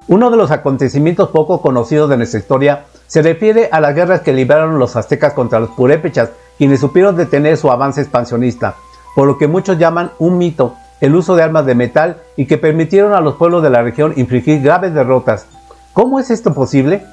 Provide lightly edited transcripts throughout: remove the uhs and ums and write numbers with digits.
Uno de los acontecimientos poco conocidos de nuestra historia se refiere a las guerras que libraron los aztecas contra los purépechas, quienes supieron detener su avance expansionista, por lo que muchos llaman un mito, el uso de armas de metal y que permitieron a los pueblos de la región infligir graves derrotas. ¿Cómo es esto posible?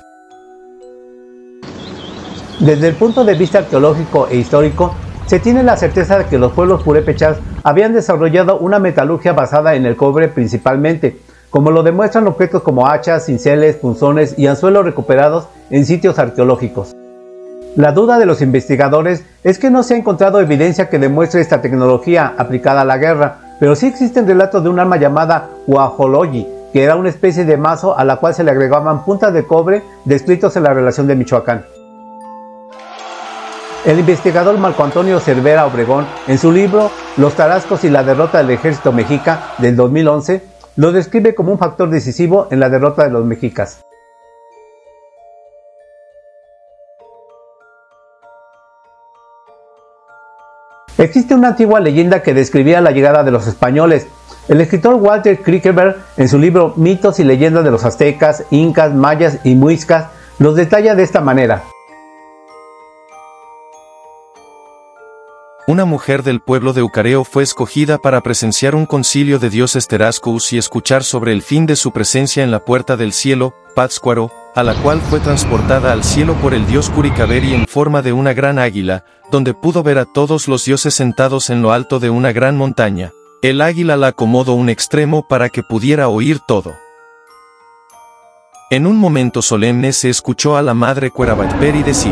Desde el punto de vista arqueológico e histórico, se tiene la certeza de que los pueblos purépechas habían desarrollado una metalurgia basada en el cobre principalmente, como lo demuestran objetos como hachas, cinceles, punzones y anzuelos recuperados en sitios arqueológicos. La duda de los investigadores es que no se ha encontrado evidencia que demuestre esta tecnología aplicada a la guerra, pero sí existen relatos de un arma llamada guajoloyi, que era una especie de mazo a la cual se le agregaban puntas de cobre descritos en la relación de Michoacán. El investigador Marco Antonio Cervera Obregón, en su libro Los Tarascos y la derrota del ejército mexica del 2011, lo describe como un factor decisivo en la derrota de los mexicas. Existe una antigua leyenda que describía la llegada de los españoles. El escritor Walter Kierkegaard, en su libro Mitos y leyendas de los aztecas, incas, mayas y muiscas, los detalla de esta manera. Una mujer del pueblo de Ucareo fue escogida para presenciar un concilio de dioses Terascous y escuchar sobre el fin de su presencia en la puerta del cielo, Pátzcuaro, a la cual fue transportada al cielo por el dios Curicaberri en forma de una gran águila, donde pudo ver a todos los dioses sentados en lo alto de una gran montaña. El águila la acomodó un extremo para que pudiera oír todo. En un momento solemne se escuchó a la madre Cuerabatperi decir: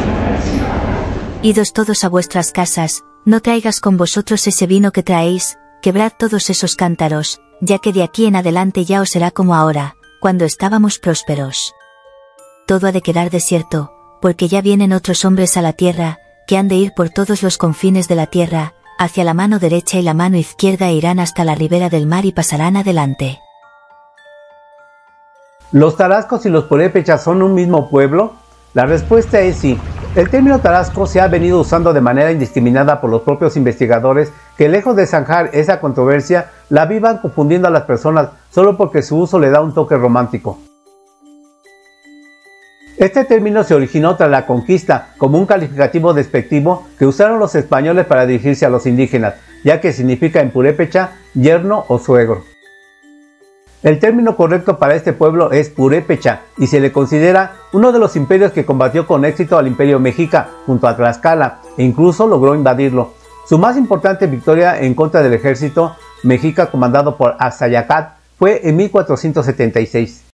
Idos todos a vuestras casas, no traigas con vosotros ese vino que traéis, quebrad todos esos cántaros, ya que de aquí en adelante ya os será como ahora, cuando estábamos prósperos. Todo ha de quedar desierto, porque ya vienen otros hombres a la tierra, que han de ir por todos los confines de la tierra, hacia la mano derecha y la mano izquierda e irán hasta la ribera del mar y pasarán adelante. ¿Los tarascos y los purépechas son un mismo pueblo? La respuesta es sí. El término tarasco se ha venido usando de manera indiscriminada por los propios investigadores que, lejos de zanjar esa controversia, la vivan confundiendo a las personas solo porque su uso le da un toque romántico. Este término se originó tras la conquista como un calificativo despectivo que usaron los españoles para dirigirse a los indígenas, ya que significa en purépecha yerno o suegro. El término correcto para este pueblo es purépecha y se le considera uno de los imperios que combatió con éxito al imperio mexica junto a Tlaxcala e incluso logró invadirlo. Su más importante victoria en contra del ejército mexica comandado por Axayacat fue en 1476.